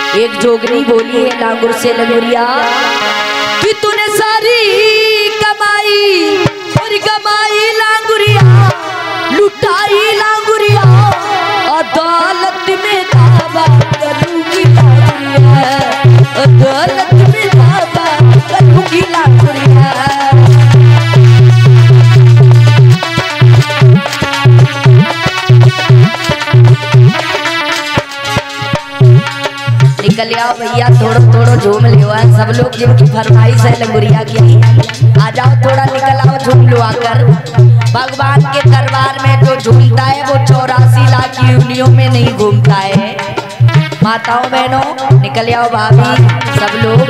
एक जोगनी बोली है लांगुर से लगोरिया कि तूने सारी कमाई और कमाई लांगुरिया लुटाई लांगुरिया अदालत में दावा करूंगी लांगुरिया अदालत में दावा करूंगी लांगुरिया। निकल आओ भैया थोड़ो थोड़ो झूम लो सब लोग जिनकी फरमाइश है लंगुरिया की आ जाओ थोड़ा निकल आओ झूम लो आकर। भगवान के दरबार में जो झूमता है वो 84 लाख योनियों में नहीं घूमता है। माताओं बहनों निकल आओ भाभी सब लोग।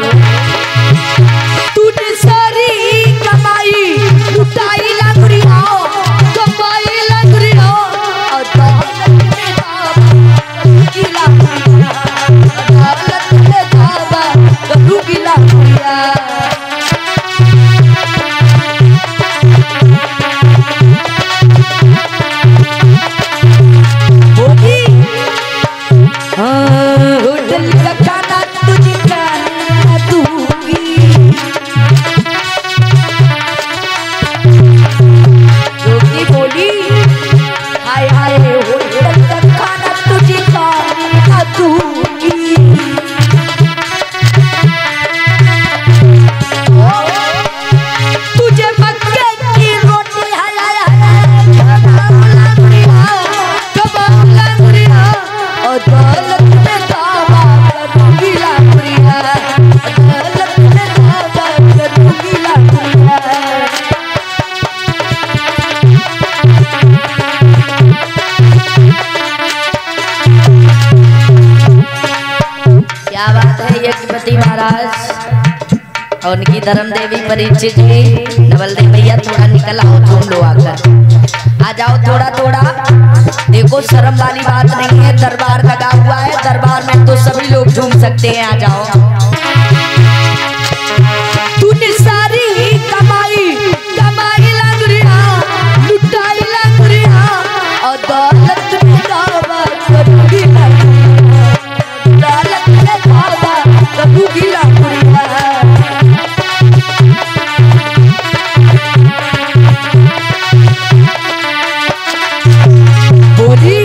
तूने सारी कमाई लुटाई लंगुरिया कमाई लंगुरिया अदालत में दावा की लंगुरिया अदालत में दावा करूंगी लंगुरिया। होटल का खाना तुझे खाना दूंगी जोगी बोली हाय हाय होटल का खाना तुझे खाना दूंगी। तुझे मक्के की रोटी हाय हाय कबाब लंगुरिया अदालत में दावा करूंगी लांगुरिया अदालत में दावा करूंगी लांगुरिया। क्या बात है यज्ञपति महाराज और उनकी धर्म देवी परीक्षित जी नवल देव भैया थोड़ा निकल आओ झूम लो आकर आ जाओ थोड़ा थोड़ा। देखो शर्म वाली बात नहीं है दरबार लगा हुआ है दरबार में तो सभी लोग झूम सकते हैं आ जाओ। तूने सारी कमाई कमाई लंगुरिया लुटाई लंगुरिया अदालत में दावा करूंगी लंगुरिया अदालत में दावा करूंगी लंगुरिया। बोली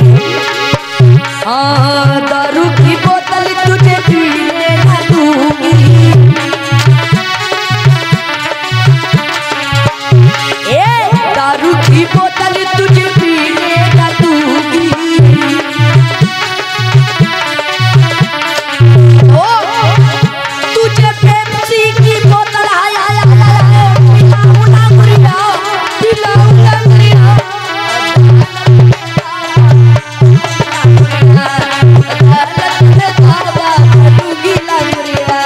हाँ दारू की बोतल तुझे पीने न दूंगी ए दारू की बोतल तुझे पीने न दूंगी। ओ तुझे पेप्सी की बोतल हाय हाय हाय पिलाऊं लंगुरिया पिलाऊं लंगुरिया अदालत में दावा करूंगी लंगुरिया।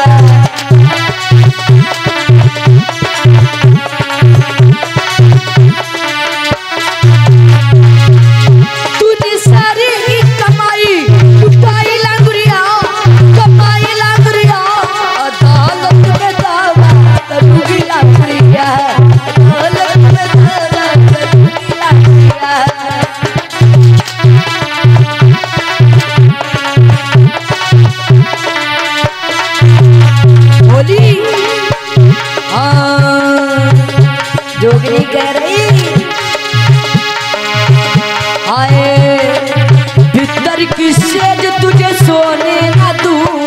तूने सारी कमाई लुटाई लंगुरिया कमाई लंगुरिया अदालत में दावा करूंगी लंगुरिया अदालत में दावा करूंगी लंगुरिया। बोली हाँ जोगनी कह रही हाय भीतर की सेज तुझे सोने न दूं